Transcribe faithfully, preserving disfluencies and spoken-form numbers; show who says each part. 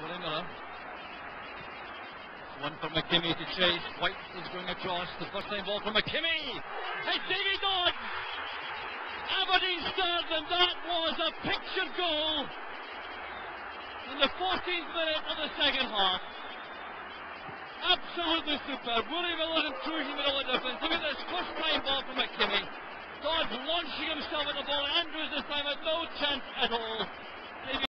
Speaker 1: Willie Miller. One for McKimmie to chase. White is going across. The first time ball from McKimmie. It's Davie Dodds. Aberdeen starred them. That was a picture goal in the fourteenth minute of the second half. Absolutely superb. Willie Miller's intrusion made all the difference. Look at this first time ball from McKimmie. Dodds launching himself at the ball. Andrews this time had no chance at all.